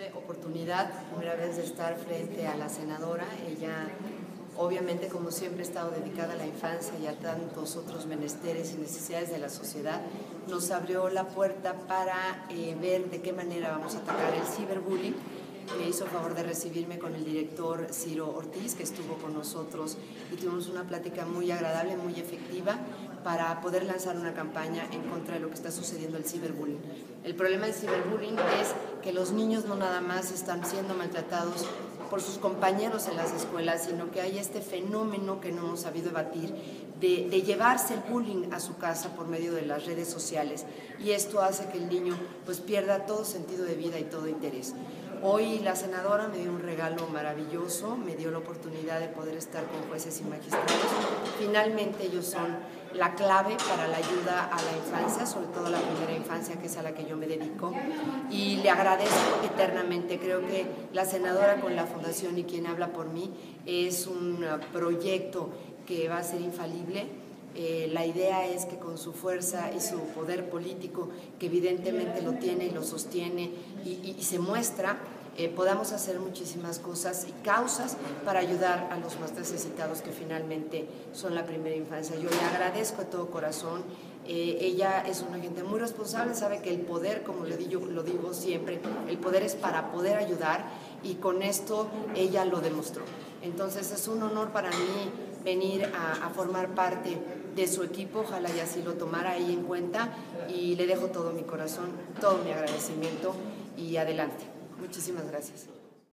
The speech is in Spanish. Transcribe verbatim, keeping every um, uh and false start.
tuve oportunidad, primera vez, de estar frente a la senadora. Ella, obviamente, como siempre, ha estado dedicada a la infancia y a tantos otros menesteres y necesidades de la sociedad. Nos abrió la puerta para eh, ver de qué manera vamos a atacar el ciberbullying. Me hizo favor de recibirme con el director Ciro Ortiz, que estuvo con nosotros, y tuvimos una plática muy agradable, muy efectiva, para poder lanzar una campaña en contra de lo que está sucediendo el ciberbullying. El problema del ciberbullying es que los niños no nada más están siendo maltratados por sus compañeros en las escuelas, sino que hay este fenómeno que no hemos sabido evadir de, de llevarse el bullying a su casa por medio de las redes sociales, y esto hace que el niño pues pierda todo sentido de vida y todo interés. Hoy la senadora me dio un regalo maravilloso, me dio la oportunidad de poder estar con jueces y magistrados. Finalmente ellos son la clave para la ayuda a la infancia, sobre todo a la primera infancia, que es a la que yo me dedico, y le agradezco eternamente. Creo que la senadora con la fundación y quien habla por mí es un proyecto que va a ser infalible. Eh, la idea es que con su fuerza y su poder político, que evidentemente lo tiene y lo sostiene y, y, y se muestra, eh, podamos hacer muchísimas cosas y causas para ayudar a los más necesitados, que finalmente son la primera infancia. Yo le agradezco de todo corazón. Eh, ella es una gente muy responsable, sabe que el poder, como le digo, lo digo siempre, el poder es para poder ayudar, y con esto ella lo demostró. Entonces es un honor para mí venir a, a formar parte de su equipo. Ojalá y así lo tomara ahí en cuenta, y le dejo todo mi corazón, todo mi agradecimiento, y adelante. Muchísimas gracias.